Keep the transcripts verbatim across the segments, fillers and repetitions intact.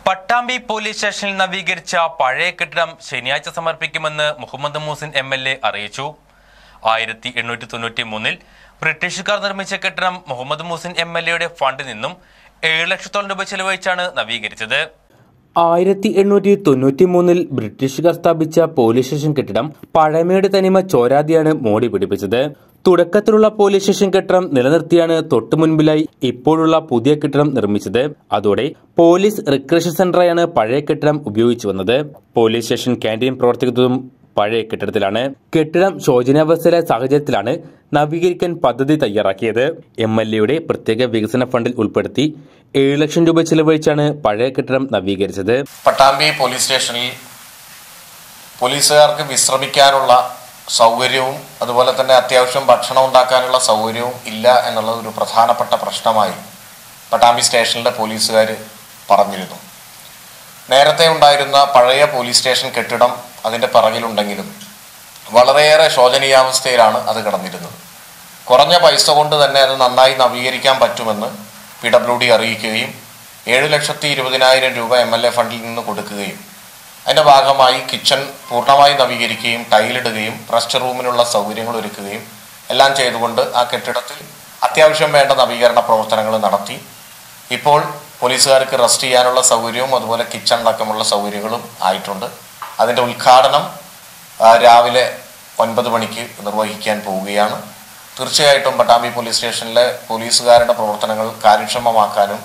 Pattambi police സ്റ്റേഷനിൽ നവീകരിച്ച പഴയ കെട്ടിടം ശനിയാഴ്ച സമർപ്പിക്കുമെന്ന് Muhammad Moosin M L A അറിയിച്ചു. ആയിരത്തി എണ്ണൂറ്റി തൊണ്ണൂറ്റി മൂന്നിൽ ബ്രിട്ടീഷുകാർ നിർമ്മിച്ച കെട്ടിടം മുഹമ്മദ് മൂസിൻ എം എൽ എയുടെ ഫണ്ടിൽ നിന്നും ഏഴ് ലക്ഷത്തോളം രൂപ ചെലവഴിച്ചാണ് നവീകരിച്ചത്. ആയിരത്തി എണ്ണൂറ്റി തൊണ്ണൂറ്റി മൂന്നിൽ ബ്രിട്ടീഷുകാർ സ്ഥാപിച്ച പോലീസ് സ്റ്റേഷൻ കെട്ടിടം പഴമയുടെ തനിമ ചോരാതെയാണ് മോടി പിടിപ്പിച്ചത്. തുടക്കത്തിലുള്ള പോലീസ് സ്റ്റേഷൻ കെട്ടിടം നിലനിർത്തിയാണ് തൊട്ടുമുൻപിലായി ഇപ്പോഴുള്ള പുതിയ കെട്ടിടം നിർമ്മിച്ചത്. അതോടെ പോലീസ് റിക്രഷൻ സെന്ററായാണ് പഴയ കെട്ടിടം ഉപയോഗിച്ചു വന്നത്. പോലീസ് സ്റ്റേഷൻ ക്യാന്റീൻ പ്രവർത്തിക്കുന്നതും പഴയ കെട്ടിടത്തിലാണ്. കെട്ടിടം ശോചനീയാവസ്ഥയിലെ സാഹചര്യത്തിലാണ് നവീകരിക്കാൻ പദ്ധതി തയ്യാറാക്കിയത്. എം എൽ എയുടെ പ്രത്യേക വികസന ഫണ്ടിൽ ഉൾപ്പെടുത്തി ഏഴ് ലക്ഷം രൂപ ചെലവഴിച്ചാണ് പഴയ കെട്ടിടം നവീകരിച്ചത്. പട്ടാമ്പി പോലീസ് സ്റ്റേഷനിൽ പോലീസുകാർക്ക് വിശ്രമിക്കാനുള്ള സൗകര്യവും അതുപോലെ തന്നെ അത്യാവശ്യം ഭക്ഷണം ഉണ്ടാക്കാനുള്ള സൗകര്യവും ഇല്ല എന്നുള്ളത് ഒരു പ്രധാനപ്പെട്ട പ്രശ്നമായി പട്ടാമ്പി സ്റ്റേഷനിലെ പോലീസുകാർ പറഞ്ഞിരുന്നു. നേരത്തെ ഉണ്ടായിരുന്ന പഴയ പോലീസ് സ്റ്റേഷൻ കെട്ടിടം അതിൻ്റെ പിറകിലുണ്ടെങ്കിലും വളരെയേറെ ശോചനീയാവസ്ഥയിലാണ് അത് കിടന്നിരുന്നത്. കുറഞ്ഞ പൈസ കൊണ്ട് തന്നെ അത് നന്നായി നവീകരിക്കാൻ പറ്റുമെന്ന് പി ഡബ്ല്യു ഡി അറിയിക്കുകയും ഏഴ് ലക്ഷത്തി ഇരുപതിനായിരം രൂപ എം എൽ എ ഫണ്ടിൽ നിന്ന് കൊടുക്കുകയും അതിൻ്റെ ഭാഗമായി കിച്ചൺ പൂർണ്ണമായി നവീകരിക്കുകയും ടൈലിടുകയും റെസ്റ്റ് റൂമിനുള്ള സൗകര്യങ്ങൾ ഒരുക്കുകയും എല്ലാം ചെയ്തുകൊണ്ട് ആ കെട്ടിടത്തിൽ അത്യാവശ്യം വേണ്ട നവീകരണ പ്രവർത്തനങ്ങൾ നടത്തി. ഇപ്പോൾ പോലീസുകാർക്ക് റെസ്റ്റ് ചെയ്യാനുള്ള സൗകര്യവും അതുപോലെ കിച്ചൺ അടക്കമുള്ള സൗകര്യങ്ങളും ആയിട്ടുണ്ട്. അതിൻ്റെ ഉദ്ഘാടനം രാവിലെ ഒൻപത് മണിക്ക് നിർവഹിക്കാൻ പോവുകയാണ്. തീർച്ചയായിട്ടും പട്ടാമ്പി പോലീസ് സ്റ്റേഷനിലെ പോലീസുകാരുടെ പ്രവർത്തനങ്ങൾ കാര്യക്ഷമമാക്കാനും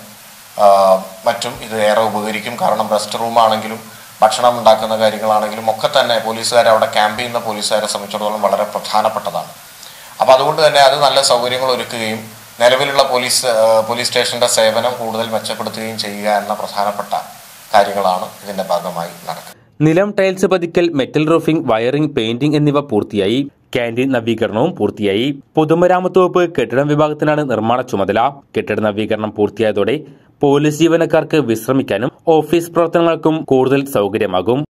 മറ്റും ഇത് ഏറെ ഉപകരിക്കും. കാരണം റെസ്റ്റ് റൂമാണെങ്കിലും ഭക്ഷണം ഉണ്ടാക്കുന്ന കാര്യങ്ങളാണെങ്കിലും ഒക്കെ തന്നെ പോലീസുകാർ അവിടെ ക്യാമ്പ് ചെയ്യുന്ന പോലീസുകാരെ സംബന്ധിച്ചിടത്തോളം വളരെ പ്രധാനപ്പെട്ടതാണ്. അപ്പോൾ അതുകൊണ്ട് തന്നെ അത് നല്ല സൗകര്യങ്ങൾ ഒരുക്കുകയും നിലവിലുള്ള പോലീസ് പോലീസ് സ്റ്റേഷന്റെ സേവനം കൂടുതൽ മെച്ചപ്പെടുത്തുകയും ചെയ്യുക എന്ന പ്രധാനപ്പെട്ട കാര്യങ്ങളാണ് ഇതിന്റെ ഭാഗമായി നടക്കുന്നത്. നിലം ടൈൽസ് പതിക്കൽ, മെറ്റൽ റൂഫിംഗ്, വയറിംഗ്, പെയിന്റിംഗ് എന്നിവ പൂർത്തിയായി. ക്യാന്റീൻ നവീകരണവും പൂർത്തിയായി. പൊതുമരാമത്ത് വകുപ്പ് കെട്ടിടം വിഭാഗത്തിനാണ് നിർമ്മാണ ചുമതല. കെട്ടിട നവീകരണം പൂർത്തിയായതോടെ പോലീസ് ജീവനക്കാർക്ക് വിശ്രമിക്കാനും ഓഫീസ് പ്രവർത്തനങ്ങൾക്കും കൂടുതൽ സൗകര്യമാകും.